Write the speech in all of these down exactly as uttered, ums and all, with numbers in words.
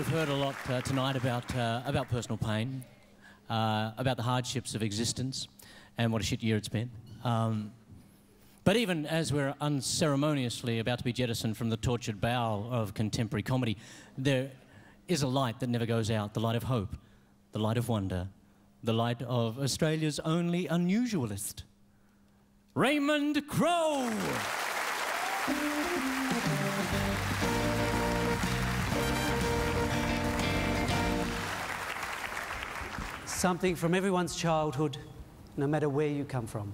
we've heard a lot uh, tonight about, uh, about personal pain, uh, about the hardships of existence, and what a shit year it's been. Um, but even as we're unceremoniously about to be jettisoned from the tortured bow of contemporary comedy, there is a light that never goes out, the light of hope, the light of wonder, the light of Australia's only unusualist, Raymond Crowe! Something from everyone's childhood, no matter where you come from.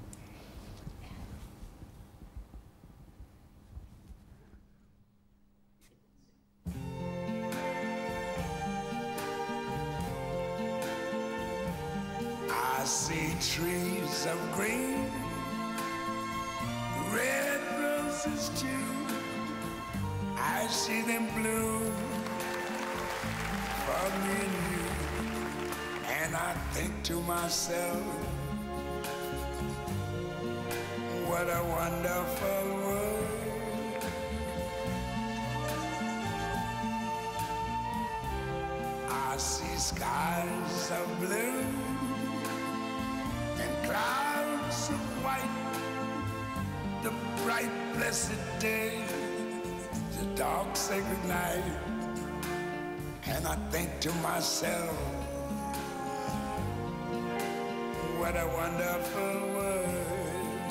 I see trees of green, red roses too. I see them bloom for me and you. And I think to myself, what a wonderful world. I see skies of blue and clouds of white, the bright blessed day, the dark sacred night. And I think to myself, what a wonderful world.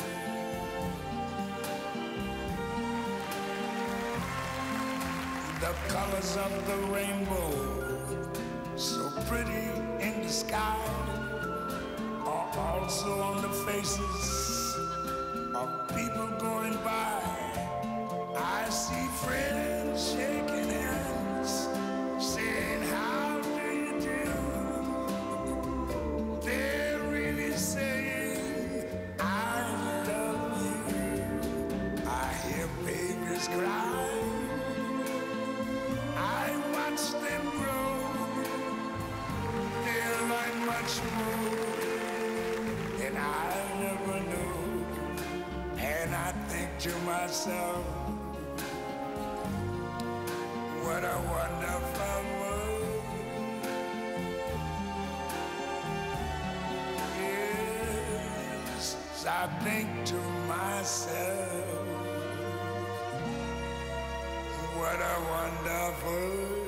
The colors of the rainbow, so pretty in the sky, are also on the faces of people going by. I see friends shaking hands, saying, how do you do? They're really saying, I love you. I hear babies cry. I watch them grow. They'll learn much more than I never knew. And I think to myself, what a wonderful world. Yes, I think to myself, what a wonderful world.